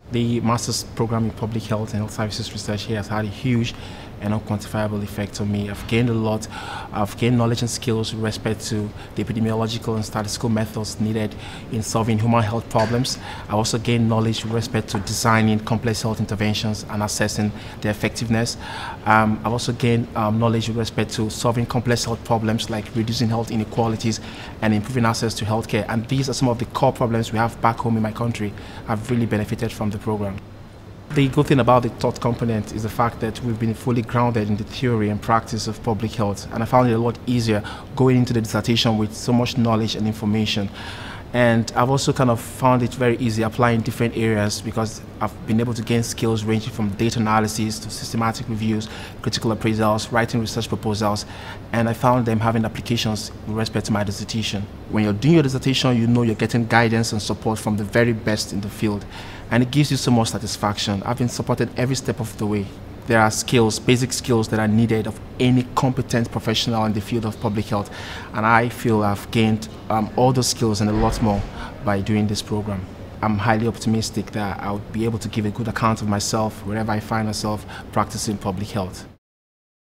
The master's program in public health and health services research here has had a huge and unquantifiable effect on me. I've gained a lot. I've gained knowledge and skills with respect to the epidemiological and statistical methods needed in solving human health problems. I've also gained knowledge with respect to designing complex health interventions and assessing their effectiveness. I've also gained knowledge with respect to solving complex health problems like reducing health inequalities and improving access to healthcare. And these are some of the core problems we have back home in my country. I've really benefited from the program. The good thing about the thought component is the fact that we've been fully grounded in the theory and practice of public health, and I found it a lot easier going into the dissertation with so much knowledge and information. And I've also kind of found it very easy applying different areas because I've been able to gain skills ranging from data analysis to systematic reviews, critical appraisals, writing research proposals, and I found them having applications with respect to my dissertation. When you're doing your dissertation, you know you're getting guidance and support from the very best in the field, and it gives you so much satisfaction. I've been supported every step of the way. There are skills, basic skills that are needed of any competent professional in the field of public health. And I feel I've gained all those skills and a lot more by doing this program. I'm highly optimistic that I'll be able to give a good account of myself wherever I find myself practicing public health.